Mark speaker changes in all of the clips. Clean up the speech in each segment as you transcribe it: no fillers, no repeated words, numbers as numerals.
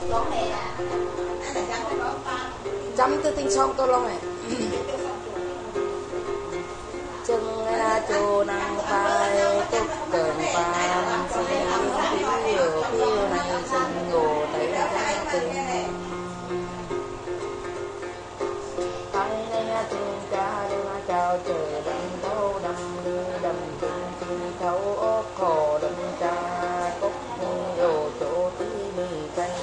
Speaker 1: chấm tư tinh xong tôi long này chân chu năng phai cúc cờn phan xin phiêu phiêu này xin ngủ thấy giá tình thằng nghe thương cha đưa chào trời đâm thấu đâm đưa đâm chung chung thấu ốc khổ đâm cha cúc vô chỗ tí mi canh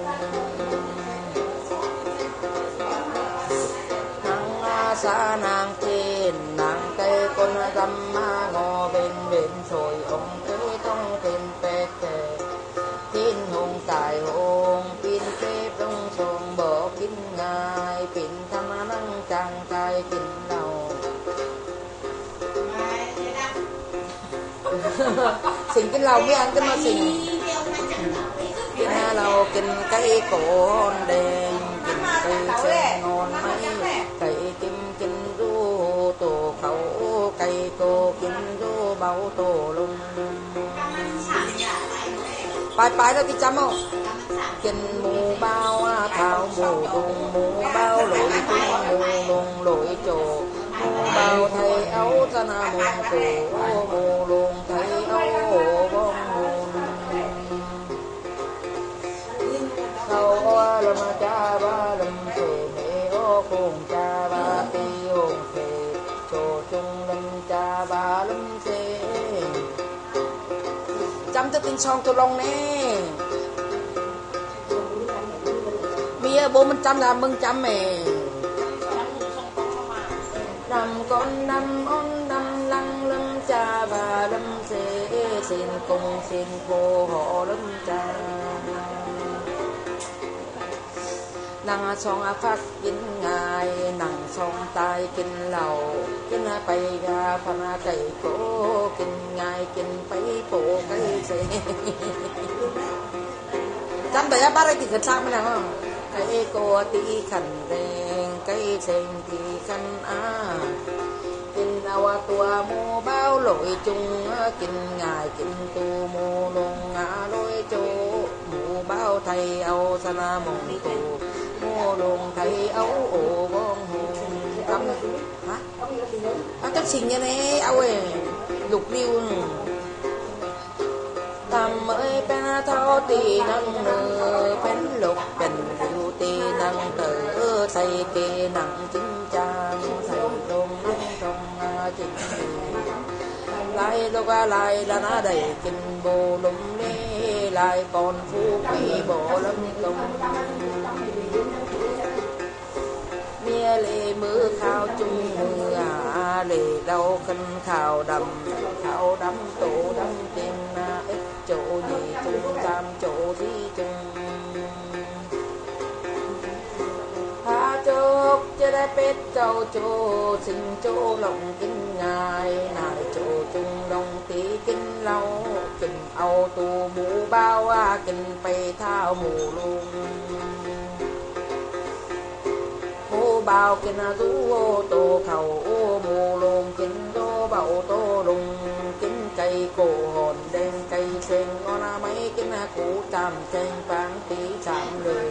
Speaker 1: nắng xa nàng thiên nàng cây con răm ngò bên bên rồi ông kế trong bên pe kề thiên hùng tài hùng pin phép đông sông bỏ kín ngài pin tham năng chàng trai kín đầu xình kín lầu mới ăn cái nó xình kín lầu kín cây cổ đèn kín cây sen ngon mấy cây kim kín ru tổ khẩu cây tô kín ru bao tổ lung bài đó cái chấm không kín mù bao thảo mù đùng mù bao lội tung mù lùng lội trồ mù bao thầy ấu ta na mù cổ mù lùng thầy ấu bông mù sau lâm cha ba lâm phê mẹ ô cùng cha ba ti hồn phê trồ chung lâm cha ba lâm phê chấm cho tin xong tôi long nè mía bố mình chấm là mừng chấm mẹ năm con năm on năm lăng lâm cha và lâm phê xin cùng xin cô họ lâm cha nàng song phát kín ngài nàng song tai kín lầu kín bay ra phan cây cổ kín ngài kín bay cổ cây xe chăm tới ba đây thì khẩn sang bên nào không cây cổ tí khẩn đèn cây sen thì khẩn kín ao tua mô bao lội chung kín ngài kín tu mô lông ngã lối chỗ mô bao thầy ao sana mong tu mô lông thầy ấu ổ bông hồn cắm hả chắc xinh như này áo ơi lục liu tam ơi bên thao tì năng nơ bên lục bình liu tì năng tử thầy kê năng chính trang thầy đôn năng trong chính lại đâu qua lại là nó đầy kinh bồ lum đi lại còn phú quý bộ lâm công mía lệ mưa khao chung mưa lệ đau khăn khao đầm tổ đâm tiền ít chỗ gì chung tam chỗ gì chung hạ chốc cho đã biết châu chỗ sinh chỗ lòng kinh ngài nài chỗ chung đông tí kinh lâu kinh âu tu mũ bao kinh bay thao mù luôn mũ bao kinh rú tô khẩu mù luôn kinh đô bậu tô lùng kinh cây cổ hồn đen cây sen ngon mấy kinh củ tam sen vàng tí chạm lười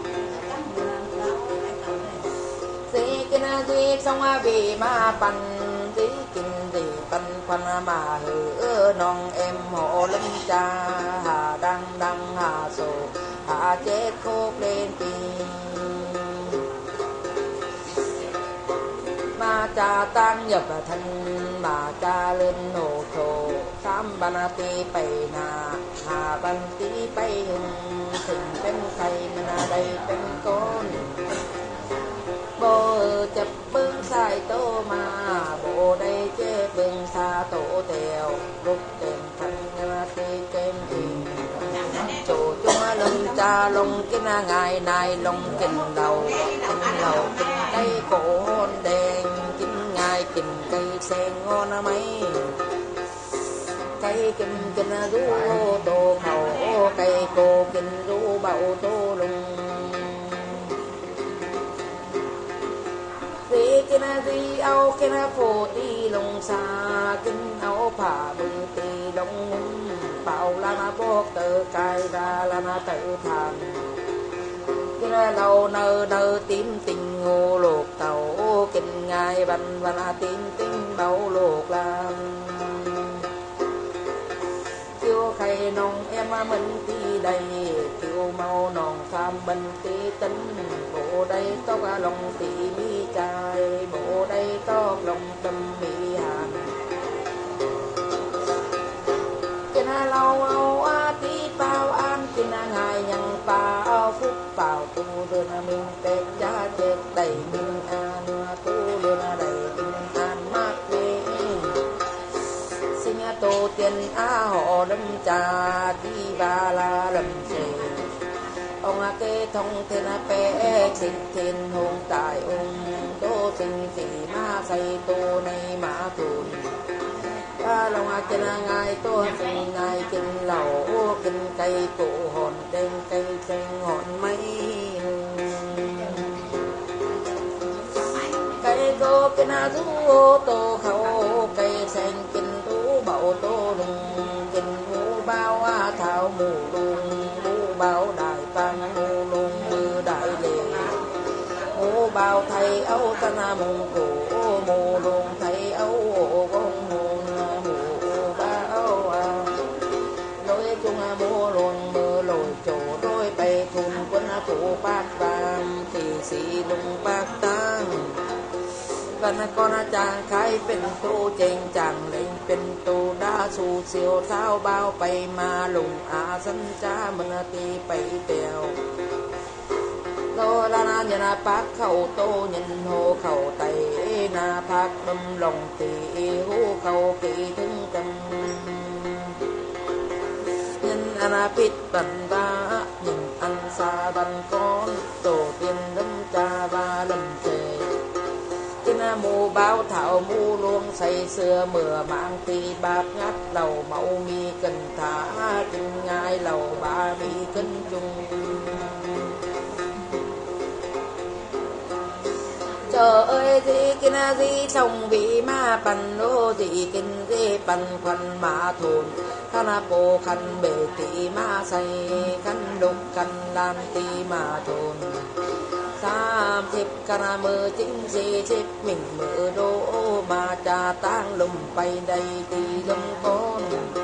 Speaker 1: si kinh duy xong vì ma pan tí kinh gì pan pan mà hử non em hộ lâm cha hà đăng đăng hà sổ hà chết khô lên tim ma cha tan nhập thân mà cha lên nổ thổ tam ban ti bày na hà ban ti bày hùng thình bên thầy mình đây bên con bố chập bưng sai tô mà bộ đây chế bưng xa tổ tèo lúc đèn thân ti kem hình chỗ chúng lâm cha lông kinh ngày này lông kinh đầu kinh cây cổ hôn đèn kinh ngài kinh cây sen ngon mấy cây kinh rú tô khẩu cây cô kinh rú bậu tô lùng vì kinh áo kinh phô ti lông xa kinh áo phà bư ti lông bảo là na bốc tự cài ra là na tự thàn ra lâu nơ nơ tím tình ngô luộc tàu kinh ngài văn văn tím tinh bao luộc làm kêu khay nong em mình ti đầy kêu mau nong tham bên ti tính bộ đây tóc lòng ti mi trai bộ đây tóc lòng tâm mi hàn kinh lâu âu tí bao an kinh ngài nhân bao phúc bảo tu đơn mình tết giá chết đầy mình an tu đơn đầy mình an mát mê sinh tổ tiên họ đâm cha đi ba la lầm xề ông kê thông thiên pe xin thiên hùng tại ông đô sinh thị ma say tô này ma thùn ba lòng chân ngài tô sinh ngài kinh lẩu kinh cây cụ hồn trên cây sen hồn mấy cây cô kinh du tô khẩu cây sen kinh tú bậu tô lùng kinh mũ bao thảo mù lùng mũ bao đại tăng mù lùng mưa đại lệ mũ bao thầy âu tân mùng cổ mù lùng thầy âu con mù mù bao lối chung mù lùng mưa lồi chỗ đôi bay thun quân thủ bát vàng thì xì lùng bát tăngกันก็น่าจางใครเป็นตู้เจงจังเล่งเป็นตู้ดาสู่เสียวเท้าเบาไปมาลุงอาสันจ้ามันตีไปเตียวโตลานานยานาปักเข้าโตยันโหเข้าไตนาพักดำลงตีหูเข้ากีถึงกันยันอนาพิษบันดายันอันซาบันก้อนโตเตียนดำจาบาลำเจมu bao thảo mu luôn say xưa mưa mang tì bạc ngắt đầu mẫu mi cần thả kinh ngai lầu ba mi kinh chung trời ơi gì kinh gì chồng vị ma pan nô gì kinh gì pan khoăn ma thôn khăn bồ khăn bể tì ma say khăn đục khăn lan tì ma thôn Sam thịt cana mơ chính gì thịt mình mơ đô mà trà tang lùm bay đầy thì lùm con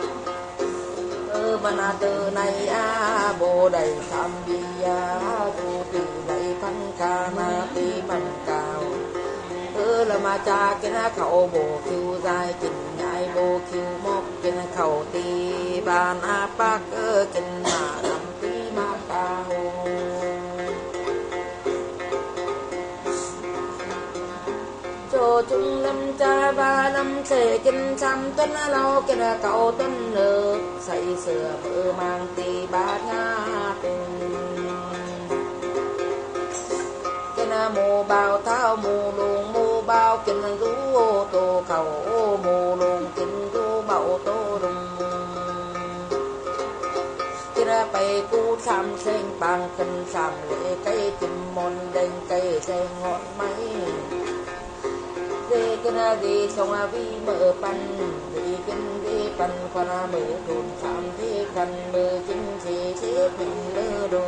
Speaker 1: mà na từ này bồ đầy tham bi tu từ đầy phân cana ti phân cao là mà trà cái na khẩu bồ kêu dài chỉnh nhai bồ kêu mốc cái na khẩu ti bàn bác cái na làm ti ma cao cho chung lâm cha ba lâm sẽ kinh trăm tuấn lâu kinh cậu tuấn nước say sưa mơ mang tì bát nga tình kinh mù bao thao mù luồng mù bao kinh rú ô tô khẩu mù luồng kinh rú bậu tô đùng kinh bay cu tham sen bằng kinh tham lệ cây chim môn đen cây sen ngọn máy đi kinh đi sông vi mở pan đi kinh đi pan quan mở đồn phạm đi khăn mở chính chỉ mình lơ đồ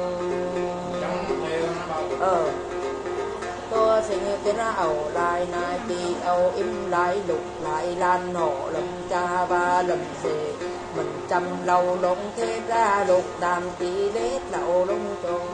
Speaker 1: tôi sinh kinh ẩu lại nai tì ẩu im lại lục lại lan nổ lầm cha ba lầm xề mình chăm lâu lông thế ra lục đàm tì lết lậu lông tròn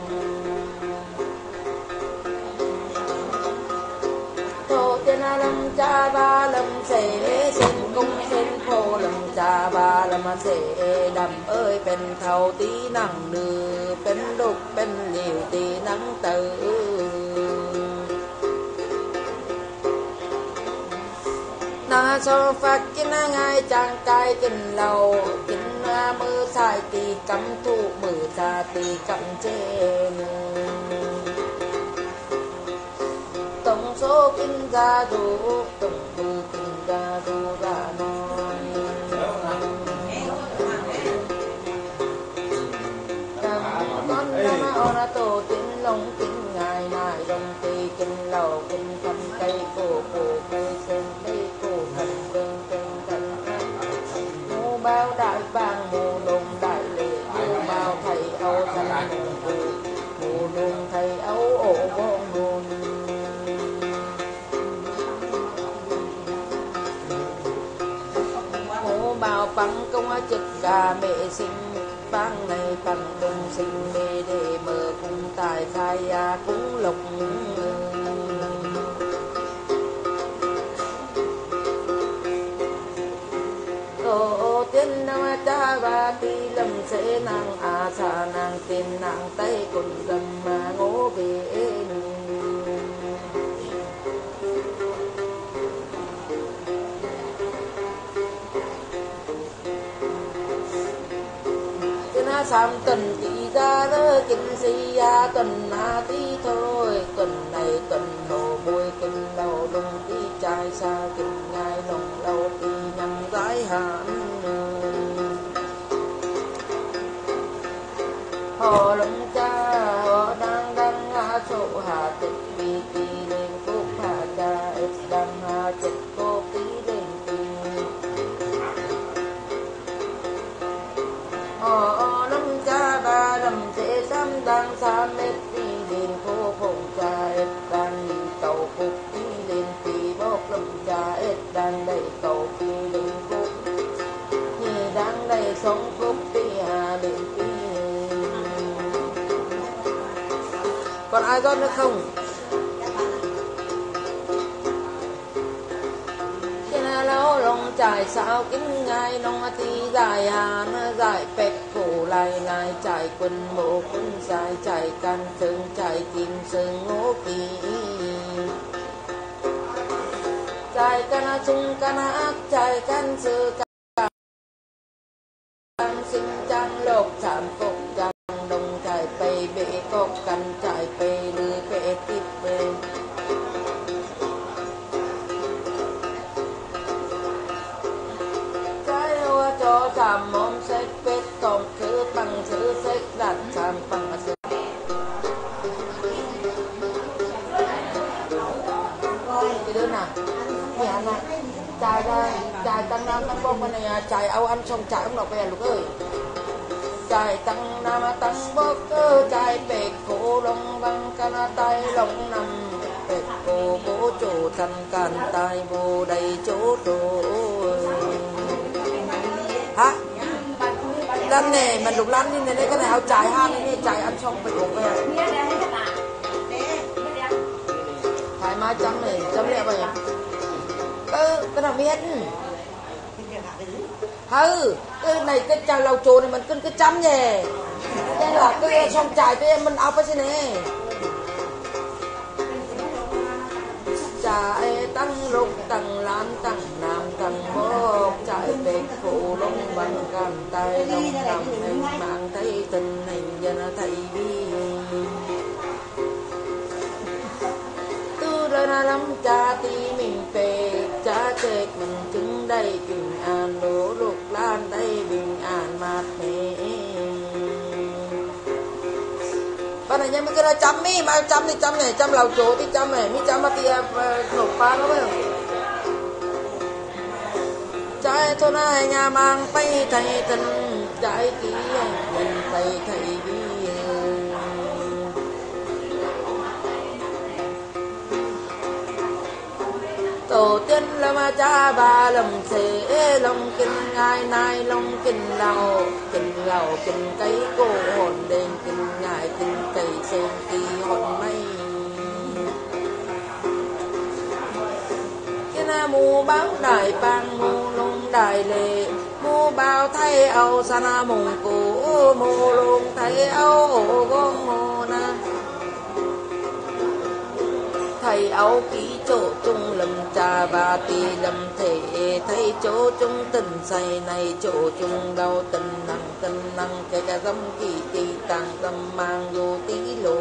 Speaker 1: thô tiên lâm cha ba lâm sẽ xin cung xin phô lâm cha ba lâm sẽ đầm ơiเป็นเท่าตีนังเนือเป็นลูกเป็นเหลียวตีนังเตอนาโซฟักกินง่ายจางกายกินเหล้ากินมือซ้ายตีกำถูกมือตาตีกำเจนต้องโซกินกาดูต้องมือกินกาดูกาน้อยกำก้อนน้ำเอาละโตกินลงกินง่ายง่ายลงตีกินเหล้ากินทำไก่โกโก้ไก่เส้นไก่โก้ขันเดินเดินกันหมูเบาได้บางหมูลงได้เลยหมูเบาไทยเอาทันหมูหมูลงไทย bằng công chất gà mẹ sinh bang này bằng đồng sinh mê để mở cùng tài khai cũng lộc ô tiên nam cha ba ti lâm sẽ nàng sa nàng tiên nàng tay cùng đầm ngô về sam tuần tỷ ra lơ kinh si tuần tí thôi tuần này tuần hồ bùi kinh đầu đông tí trai xa kinh ngai nồng lâu tí nhằm gái hạn họ lông cha họ đang chỗ hà tịch vì tí lên phúc hà cha đang chết cô tí lên tí họ lông cha ba lầm sẽ xăm đang xa mết tí lên phố phụng cha đang đi tàu phúc tí lên tí bốc lông cha đang đầy tàu tí lên phúc như đang đầy sống phúc tí hà lên tí. Còn ai rót nữa không? Trên lâu lòng trải sao kính ngai nông tí dài nó dài bẹt cổ lại lại trải quần mộ quân dài trải can sơn trải kim sơn ngô kỳ trải can trung can ác trải can sư can sinh trang lộc sản phục trang đồng trải bầy bể cọc căn trải bầy lư bể tiếp bề trái hoa cho giảm mong sách vết còn thứ bằng thứ sách đặt giảm bằng sự cái đứa nào mẹ này trai đây trai tăng nam tăng bông bên này trai âu ăn xong trai ông đọc về lục ơi trai tăng nam tăng bốc trai bệt cổ lông băng can tay lông nằm bệt cổ bố chủ thành can tay bồ đầy chỗ đồ hả lăn này mình lục lăn đi này cái này áo trai han này trai ăn xong bệt cổ về thoải mái chấm này chấm lẹ vậy cái nào biết cái này cái trà lầu chồ này mình cân cái chấm nhỉ nên là cái xong trải cho em mình áo cái gì này trải tăng lục tăng lan tăng nam tăng bốc trải bệt phụ lông bằng cam tay lông nằm em mang thấy tình hình dân thấy bi tư ra lắm cha tí mình về cha chết mình chứng đây bình an lỗ lục lan đây bình an mát mẻ con này nhá mấy cái đó chấm mi mà chấm thì chấm này chấm lầu chỗ thì chấm này mi chấm mà thì nộp pha nó phải không trái thôn ai nhà mang bay thầy thân trái ký mình thầy bi tổ tiên là cha ba lầm xế lòng kinh ngai nai lòng kinh lầu kinh cây cổ hồn đền kinh ngài kinh cây sen kỳ hồn mây cái na mù báo đại bang mù lông đại lệ mù bao thay âu sana mùng cổ mù lông thay âu ổ gong mù na thầy áo ký chỗ chung lầm trà và tì lầm thể thấy chỗ chung tình say này chỗ chung đau tình năng cái cả dâm kỳ tì tàng dâm mang vô tí lỗ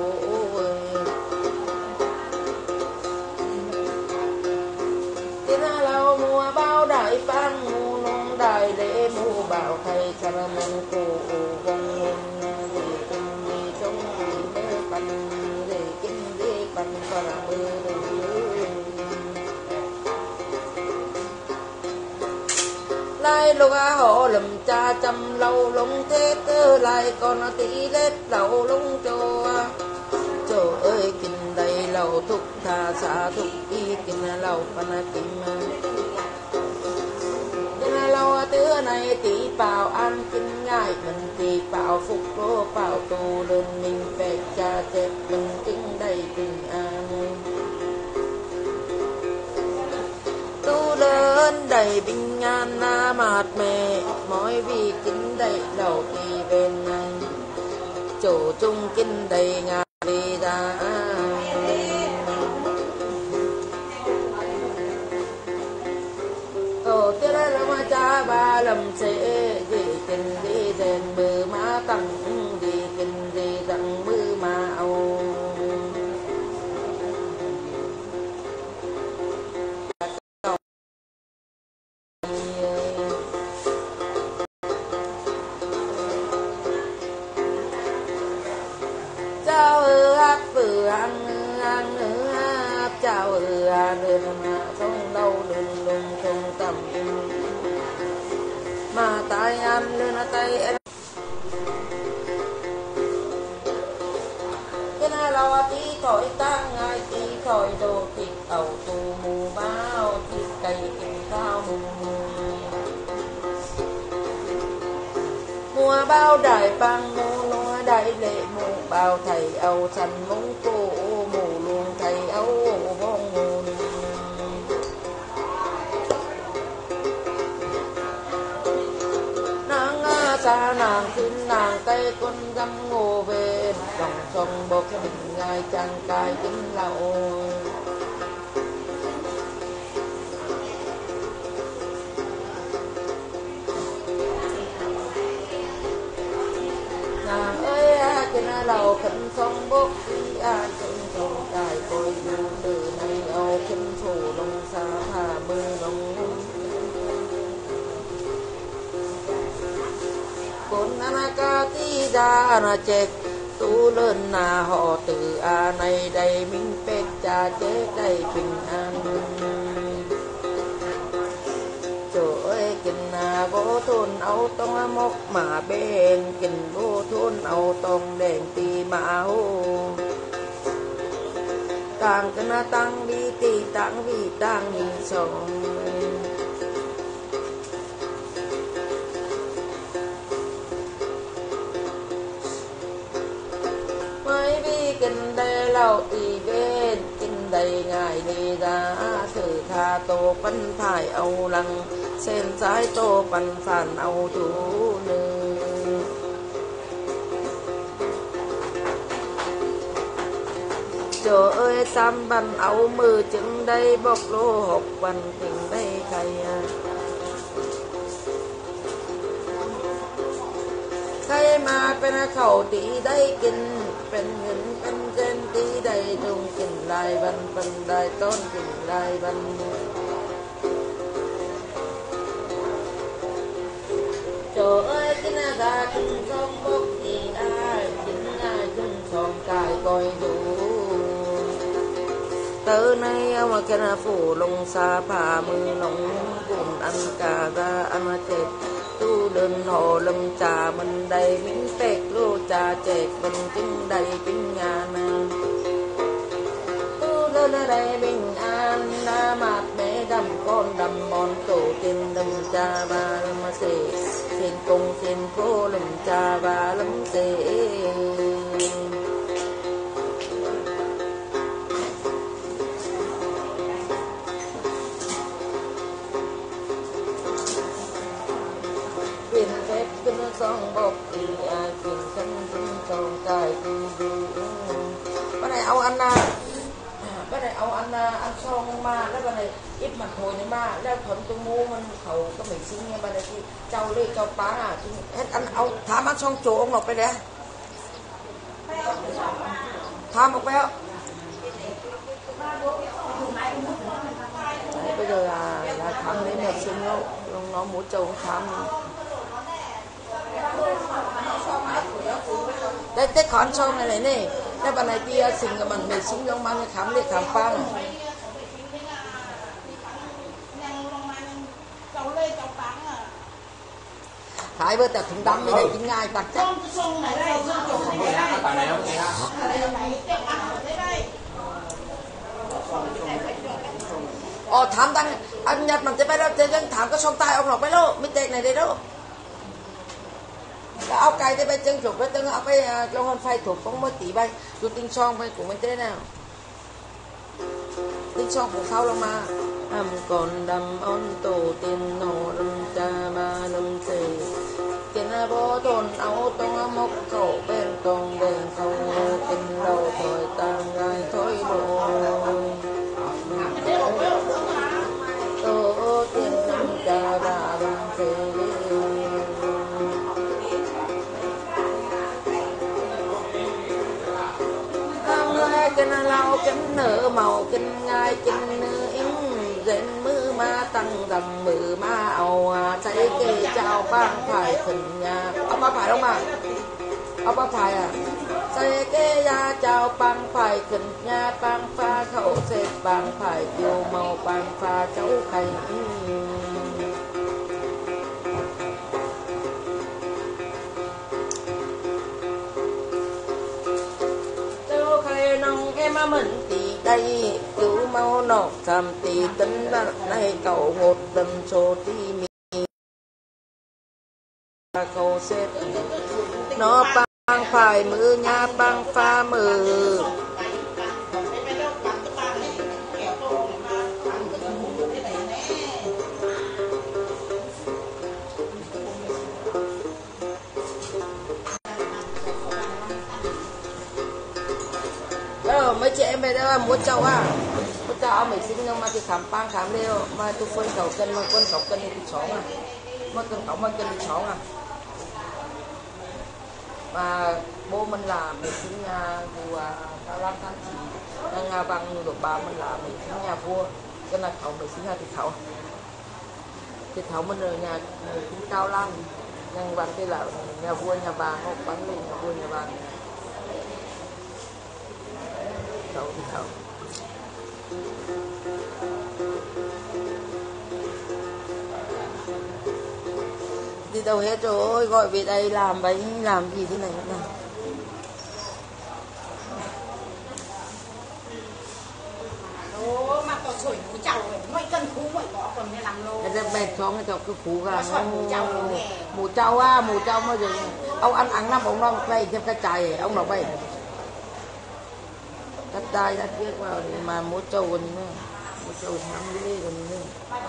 Speaker 1: tiếng lao mùa bao đại phan mù nông đại lễ mù bảo thầy cha mong cổ vong hồn gì kinh gì trong gì mê bắn gì kinh gì bắn phà mơ lại lúc họ lầm cha chăm lâu lông thế cơ lại còn tí lết lâu lông cho ơi kinh đầy lâu thúc tha xa thúc y kinh lâu phana kim kinh lâu tứa này tí bào ăn kinh ngại mình tí bào phục lô bào tù lên mình phải cha chết mình chứng đầy bình an tu lớn đầy bình an na mạt mẹ mỗi vì kinh đầy đầu thì bên này chỗ chung kinh đầy ngà đi ra tổ tiết là ma cha ba lầm sẽ đi kinh đi đèn bờ má tăng đi kinh đi tăng bờ má ao chào áp vừa ăn chào đường mà không đâu đừng đừng không tầm mà tay ăn lên tay em cái này là tí thổi tăng ngay tí thổi đồ thịt ẩu tù mù bao thịt cày kinh thao mù mùa bao đại băng mùa đại lệ mù bao thầy âu sanh mông cô mù luôn thầy âu bông mù nàng xa nàng xin nàng tay quân dâm ngô về dòng sông bốc mình ngài chàng cài kính lậu nàng ơi trên lầu khẩn sông bốc đi chân sông cài côi du từ này âu khinh phủ lông xa hà mưa lông con ca tí ra na chết tu lên na họ từ này đây minh phép cha chết đây bình an chỗ ơi kinh vô thôn âu tông mốc mà bên kinh vô thôn âu tông đèn tì mà hô tăng cái na tăng đi tì tăng vì tăng mình sống mấy vì kinh đây lâu tì bên kinh đây ngài đi ra sự tha tô phân thải âu lăng sen trái tô phân phản âu chú nữ chỗ ơi tam bàn âu mưa chứng đây bốc lô hộp văn tình đây thầy thầy màเป็นเขาตีได้กินเป็นเงินเป็นเส้นตีได้ตรงกินลายบันเป็นได้ต้นกินลายบันโจเอ้ยกินอาดากินสองบกตีอายกินง่ายกินสองกายคอยดูเตอในเอามาแค่นาฝูลงซาผ่ามือลงกลุ่มอันกาดาอันเจ็บtu đơn hồ lâm trà mình đầy miếng phết lô trà chẹt mình chứng đầy kinh ngàn tu đơn ở đây bình an đã mạt mẹ đầm con đầm mòn tổ tiên đầm trà và lâm xề xin cùng xin phố lâm trà và lâm xề song bốc đi quyền thân trong cài đi bữa này ông ăn bữa này ông ăn xong màแล้วbữa này ít mặt hồi này màแล้วผลตัวมูมันเขาก็ไม่ซิ้งไงบางทีเจ้าเล่เจ้าป้าเฮ็ดอันเอาถามอันช่องโจองออกไปเด้ถามออกไปแล้วbây giờ là thăm đến nhập sinh đâu nó muốn trâu thămได้แต่ขอนช่องอะไรนี่แล้วบันไดที่สิ่งกับมันไม่ซิ้งลงมาในขำเล็กขำปังขายเบอร์แต่ถุงดำไม่ได้กินง่ายตัดเจ๊อ๋อถามตั้ง anh nhặt bằng cái bay đó trên thảm có song tay ông lọc bay lô mít tệ này đây đâu áo cay cái bay chân chuột cái chân áo bay trong con phay thuộc không mới tỉ bay dù tinh son bay của mình thế nào tinh son của sau lắm mà còn đầm ôn tổ tiền nổ đầm cha ba đầm tề tiền bố tồn áo tông mốc khẩu bên tông đèn không kinh lâu thôi tang gai thôi bồi tổ tiền đầm cha ba đầm tề kinh lao kinh nở màu kinh ngai kinh nở in dện mưa ma tăng đầm mưa ma ầu cháy kê chào bang phải thần nhà ông ba phải không mà ông ba phải à cháy kê ya chào bang phải thần nhà bang pha khẩu xếp bang phải kiều màu bang pha cháu khay nông em mình thì đây cứu mau nọ làm thì tính là này cậu một lần số thì mi cậu xếp nó băng phải mưa nha băng pha mưa mấy chị em về đây mua trâu mua trâu mình xin nhưng mà thì khám bang khám leo mà tôi phân cầu cân mà quân cầu cân thì chó mà cân cậu mà cân thì chó mà bố mình làm mình xin nhà vua cao lắm tháng chỉ nhà bằng được bà mình làm mình xin nhà vua cái là khẩu mình xin nhà thì khẩu mình ở nhà cũng cao lắm nhưng bằng cái là nhà vua nhà bà không bắn lên nhà vua nhà bà cậu thì cậu đi đâu hết rồi gọi về đây làm bánh làm gì thế này nữa
Speaker 2: mà có sủi củ chầu mấy cân củ mấy có còn để làm lô
Speaker 1: cái bẹt cho cái cái củ gà mù trâu mà rồi ông ăn năm ông nó bay thêm cái chài ông nào bay đất đai đã biết vào mà mua trâu còn nữa mua trâu thắm đi còn nữa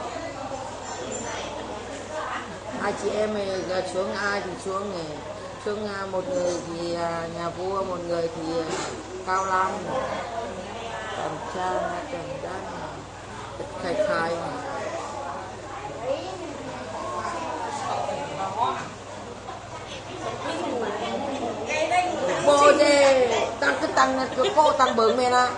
Speaker 1: hai chị em xuống ai thì xuống này xuống một người thì nhà vua một người thì cao lam trần trang trần đan khai khai bồ đề tăng cái tăng cô tăng bướng mẹ na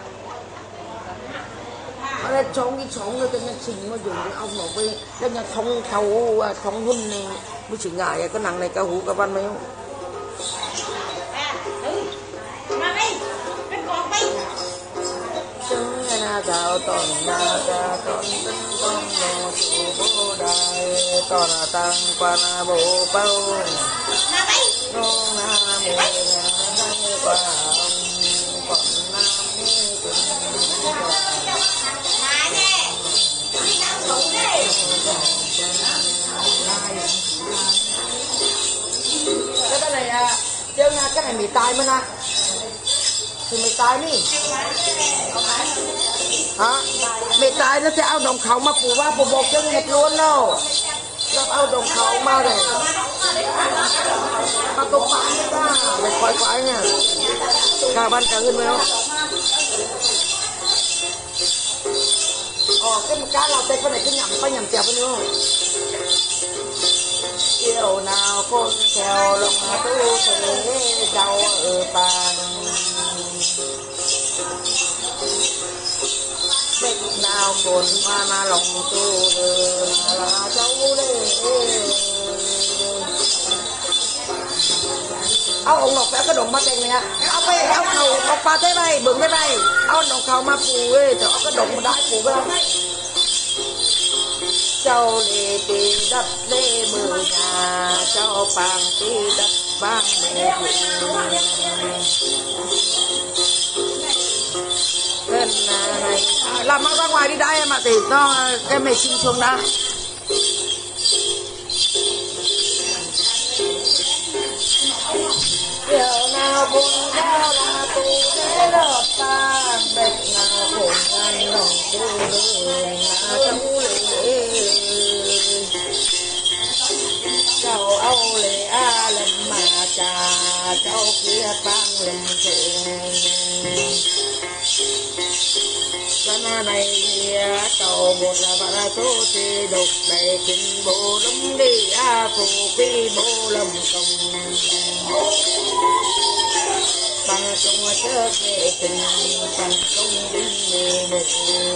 Speaker 1: ở đây trống cái trống người ta nhận trình mà dùng cái ông nó về đây nhà thông thầu thông hun này mới chỉ ngại cái nằng này cá hú cá văn mấy không chứng là đào tòn là đào tòn tân con nô chủ bố đại tòn là tăng quan bộ bao nô na mê qua còn nam cái này chơi cái này mì tai mới nè thì mì tai đi hả mì tai nó sẽ ao đồng khẩu mà phủ ba phủ bột chân thịt luôn đâu nó ao đồng khẩu mà này mà tôi bán ra để khoái khoái nha cả ban cả hơn không cái một cá lao tê con này cái nhầm chèo với nhau chiều nào con theo lòng tu thế giàu ở bàn bên nào còn mà lòng tu là cháu đấy ông ngọc cái đồng mắt này nè ông về ông khẩu ngọc pha thế này bừng thế này ông đồng khẩu mà phù ấy cho cái đồng đại phù với ông châu lê tì đất lê bờ nhà châu bang tì đất bang mẹ bên này là mang ra ngoài đi đã em ạ, để cho em này chìm xuống đã. Điều nào buồn đau là tu thế lợt ta, bệnh nào khổ ngàn lòng tu đường là cháu lệ. Cháu âu lệ a lần mà trà, cháu kia bang lần thuyền. Lần này tàu một là bà số thì đục đầy kinh bộ lắm đi a phụ quy bộ lâm công. Bằng công chớ kê tình, bằng công đi mê mê.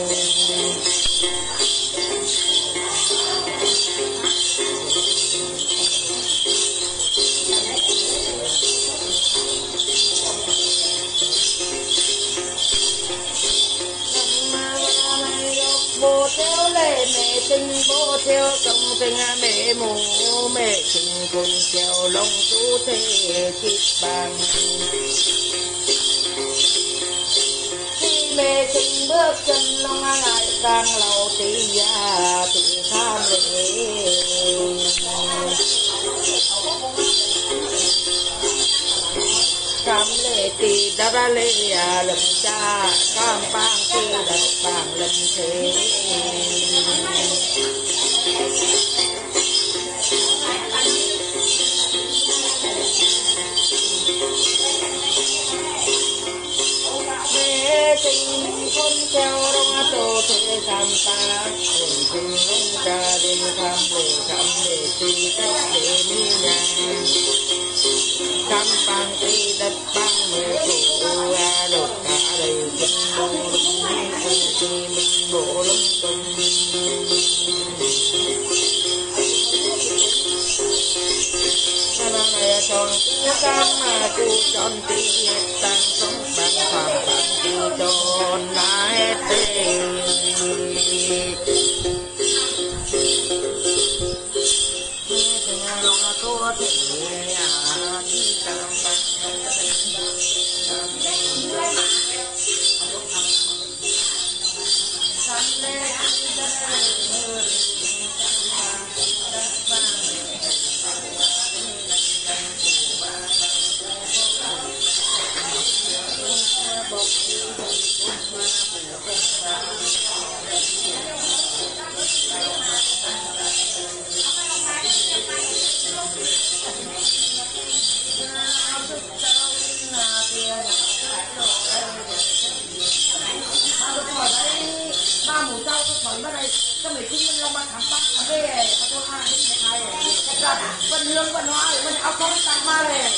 Speaker 1: Bố theo lệ mẹ tình, bố theo công tình mẹ mù, mẹ tình cùng treo lòng tu thế kịp bằng. Khi mẹ tình bước chân lòng ngại càng lâu tí ya tự tham lệ. Cam lệ tì đa ra lệ lâm cha, cam bang tì đất bang lâm thế. Mẹ tình con treo rong tổ thế cam ta, tình tình ông cha đêm cam lệ tì đất lệ mi nhang. Cam bang tì đất bang mê cụ a đột cả đầy kinh mông lũng tì mình bộ lông tung. Này tròn cam mà chú tròn tì tăng sống bằng phạm bằng chú tròn lá hết tê. Có thể đi cam bang ba mũ rau tôi khỏi vào đây cho mình kinh minh long ba thảm bắc về tôi hai cái này vân hương vân hoa vân áo không tặng ma về.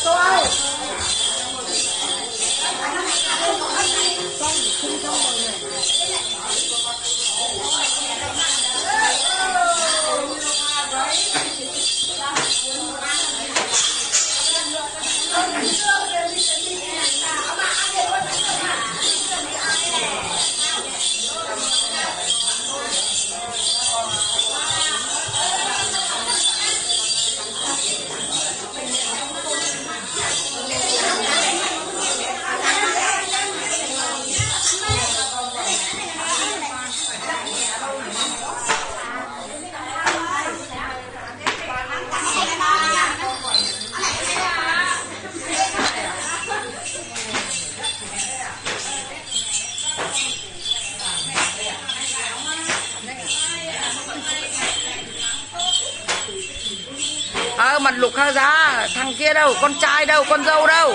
Speaker 1: tôi mặt lục khá giá thằng kia đâu, con trai đâu, con dâu đâu.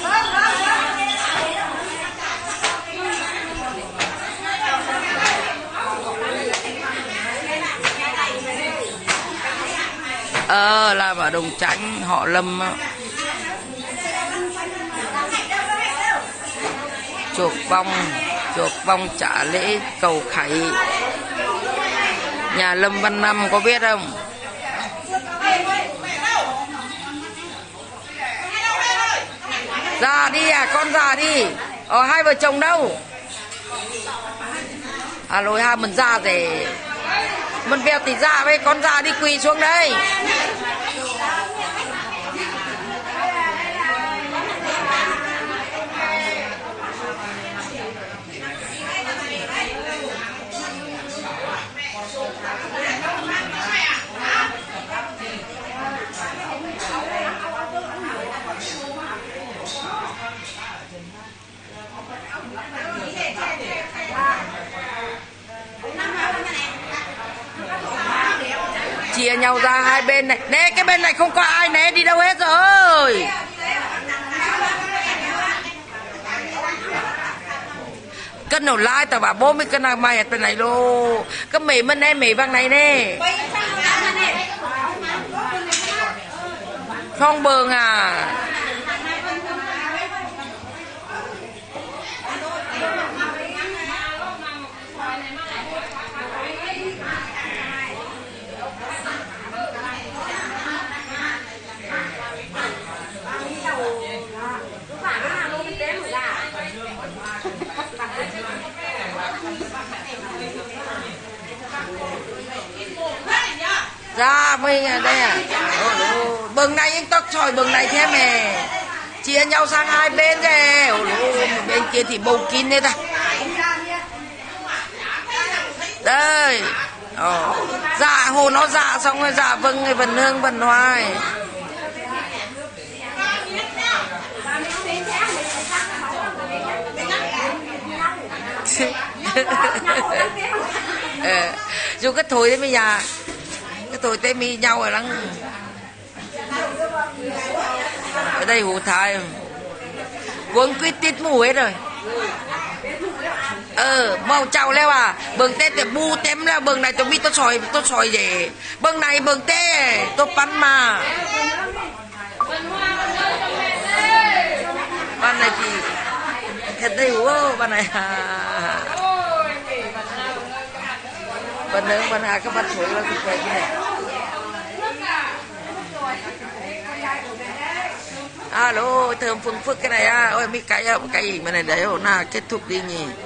Speaker 1: Làm ở Đồng Chánh họ Lâm chuộc vong trả lễ cầu khải. Nhà Lâm Văn Năm có biết không? Ra đi à, con ra đi. Hai vợ chồng đâu? Lối hai mình ra để mình bèo thì ra với con ra đi, quỳ xuống đây. Chia nhau ra hai bên này. Nè, cái bên này không có ai, né đi đâu hết rồi. Cân nổ lai tao bảo 40 cân nào mày ở bên này lô. Cái mì bên đây, mì bằng này nè. Không bường à. Ra mới đây à. Bừng này anh tóc tròi bừng này thêm nè. Chia nhau sang hai bên kìa. Bên kia thì bầu kín đấy ta. Đây. Dạ hồ nó dạ xong rồi dạ vâng người vần hương vần hoài. Dù cái thổi đấy bây giờ. Cái tôi tên mi nhau rồi lắm. Ở đây hủ thái quân quyết tiết mù hết rồi. Màu chào leo à. Bừng tết để bu tém là bừng này tôi biết tôi soi gì. Bừng này bừng tê tôi bắn mà. Bạn này thì thật đây hủ bạn này. Bạn nướng bạn hà các bạn thổi là thực về cái này. Alo, thơm phừng phức cái này à. Ôi, mấy cái gì mà này đấy, na kết thúc đi nhỉ.